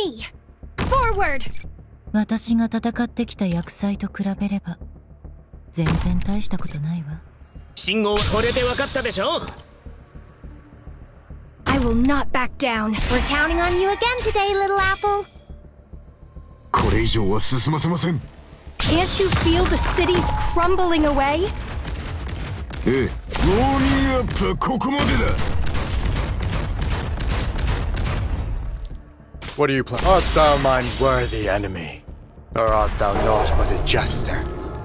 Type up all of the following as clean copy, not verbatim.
me. Forward. 私が戦ってきた厄災と比べれば全然大したことないわ。 信号はこれで分かったでしょ。 I will not back down. We're counting on you again today, little apple. これ以上は進ませません。 Can't you feel the cities crumbling away? ええ、ウォーミングアップはここまでだ。 What do you plan? Art thou mine worthy enemy, or art thou not but a jester?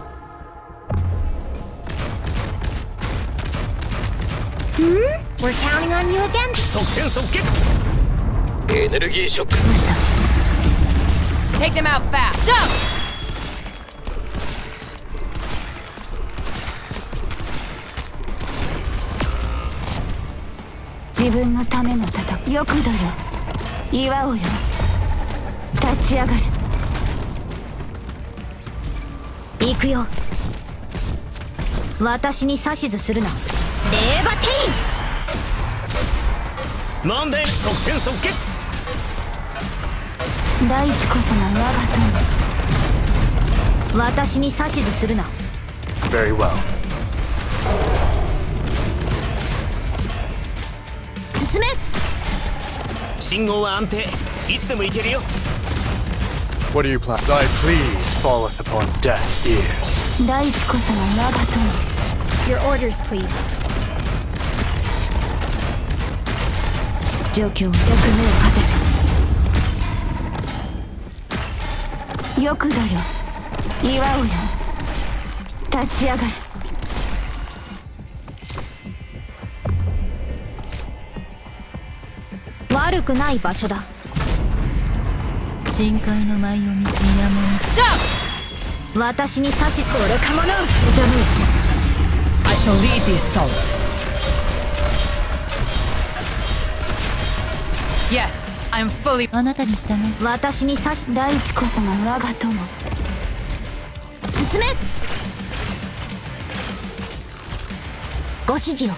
We're counting on you again. 即戦即決。 エネルギーショック。 どうした？ Take them out fast. Up. 自分のための戦い。よくだよ。祝おうよ。立ち上がれ。行くよ。私に指図するな。レーバティ問題即戦即決。 大地こそが我が友。私に指図するな。 Very well. 進め。 信号は安定。いつでも行けるよ。 What do you plan? Thy pleas falleth upon deaf ears. 大地こそが我が友。 Your orders, please. 状況をよく目を果たせ。よくだよ。祝おうよ。立ち上がれ。悪くない場所だ。深海の舞を見見守る。私に指し愚か者。痛む。 I shall lead the assault. Yes, I am fully. あなたに従う。私に指し大地こそが我が友。進め。ご指示を。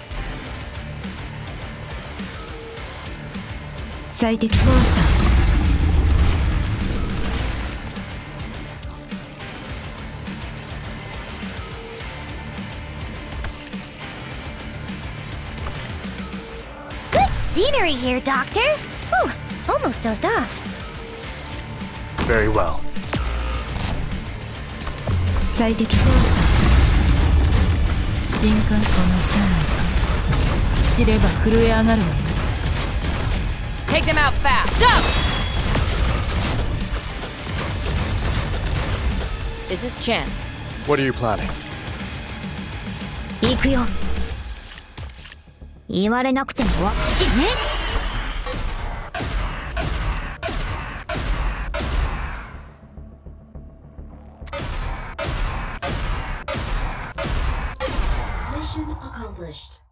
最適モンスター。 Scenery here, Doctor. Whew, almost dozed off. Very well. 最適モンスター。深海湖の権威。知れば震え上がるわよ。 Take them out fast. Up. This is Chen. What are you planning? 行くよ。言われなくても死ね。 Mission accomplished.